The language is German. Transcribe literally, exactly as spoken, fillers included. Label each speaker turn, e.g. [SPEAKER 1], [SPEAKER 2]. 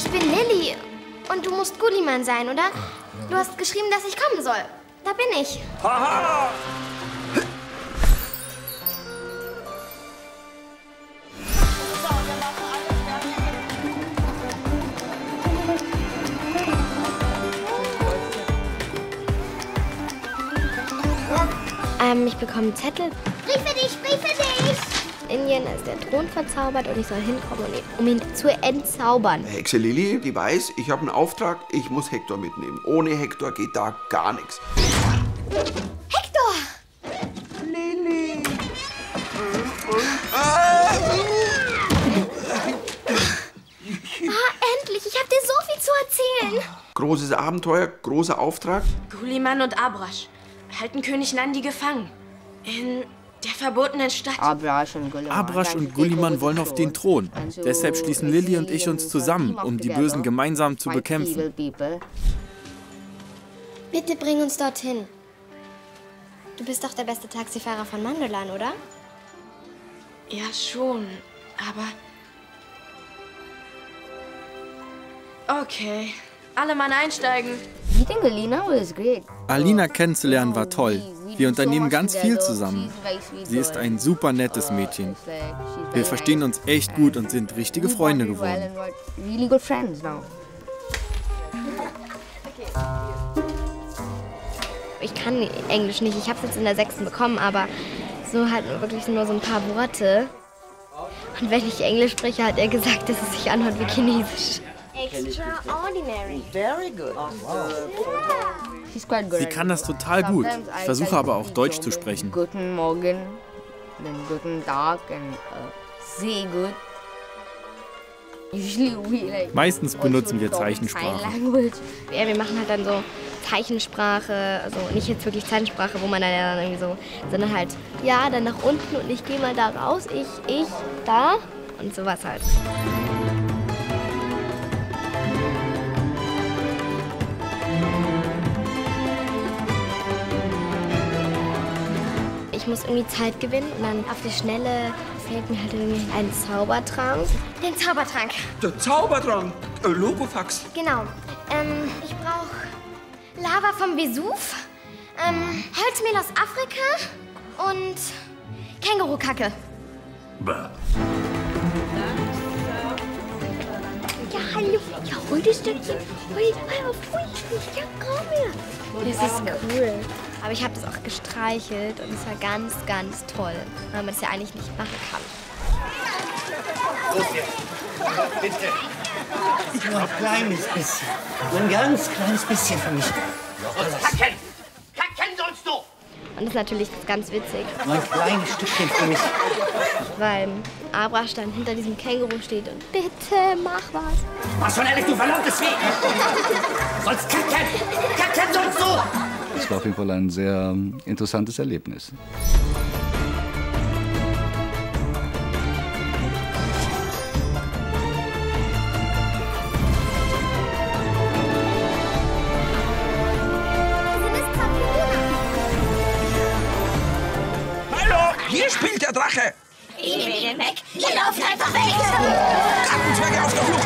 [SPEAKER 1] Ich bin Lilly. Und du musst Gulliman sein, oder? Du hast geschrieben, dass ich kommen soll. Da bin ich.
[SPEAKER 2] Haha!
[SPEAKER 1] Ähm, ich bekomme einen Zettel.
[SPEAKER 3] Brief für dich, Brief für dich!
[SPEAKER 1] Indien ist der Thron verzaubert und ich soll hinkommen, um ihn zu entzaubern.
[SPEAKER 4] Hexe Lilly, die weiß, ich habe einen Auftrag, ich muss Hektor mitnehmen. Ohne Hektor geht da gar nichts.
[SPEAKER 1] Hektor!
[SPEAKER 4] Lilly! Ah,
[SPEAKER 1] endlich! Ich habe dir so viel zu erzählen.
[SPEAKER 4] Großes Abenteuer, großer Auftrag.
[SPEAKER 5] Gulliman und Abrasch halten König Nandi gefangen. In der verbotenen Stadt.
[SPEAKER 6] Abrasch und Gulliman wollen auf den Thron. Deshalb schließen Lilly und ich uns zusammen, um die Bösen gemeinsam zu bekämpfen.
[SPEAKER 1] Bitte bring uns dorthin. Du bist doch der beste Taxifahrer von Mandolan, oder?
[SPEAKER 5] Ja, schon. Aber... Okay. Alle Mann einsteigen.
[SPEAKER 6] Alina kennenzulernen war toll. Wir unternehmen ganz viel zusammen. Sie ist ein super nettes Mädchen. Wir verstehen uns echt gut und sind richtige Freunde geworden.
[SPEAKER 1] Ich kann Englisch nicht. Ich habe es jetzt in der sechsten bekommen, aber so halt nur wirklich nur so ein paar Worte. Und wenn ich Englisch spreche, hat er gesagt, dass es sich anhört wie Chinesisch. Extraordinary.
[SPEAKER 7] Very good.
[SPEAKER 6] Sie kann das total gut. Ich versuche aber auch Deutsch zu sprechen.
[SPEAKER 8] Guten Morgen, then guten Tag and uh, sehr gut.
[SPEAKER 6] Meistens benutzen wir Zeichensprache.
[SPEAKER 1] Ja, wir machen halt dann so Zeichensprache, also nicht jetzt wirklich Zeichensprache, wo man dann, ja dann irgendwie so, sondern halt, ja, dann nach unten und ich gehe mal da raus, ich, ich, da und sowas halt. Ich muss irgendwie Zeit gewinnen und dann auf die Schnelle fällt mir halt irgendwie ein Zaubertrank. Den Zaubertrank.
[SPEAKER 4] Der Zaubertrank, äh, Logofax.
[SPEAKER 1] Genau. Ähm, ich brauche Lava vom Vesuv, ähm, Holzmehl aus Afrika und Kängurukacke.
[SPEAKER 2] Bäh.
[SPEAKER 1] Ja, hallo. Ja, heute ist das so. Heute, heute, ich hab kaum mehr. Das ist cool. Aber ich habe das auch gestreichelt und es war ganz, ganz toll, weil man das ja eigentlich nicht machen kann.
[SPEAKER 7] Bitte. Nur ein kleines bisschen. Nur ein ganz kleines bisschen für mich.
[SPEAKER 2] Kacken! Kacken sollst du!
[SPEAKER 1] Und das ist natürlich ganz witzig,
[SPEAKER 7] Nur ein kleines Stückchen für mich.
[SPEAKER 1] weil Abrasch dann hinter diesem Känguru steht und bitte mach was.
[SPEAKER 2] Was schon ehrlich, du verdammtes Vieh! Sollst kacken! Kacken sollst du!
[SPEAKER 9] Es war auf jeden Fall ein sehr interessantes Erlebnis.
[SPEAKER 4] Hallo, hier spielt der Drache.
[SPEAKER 3] Ich nehme ihn weg. Ihr lauft einfach weg.
[SPEAKER 4] Kackenzwerge auf der Flucht.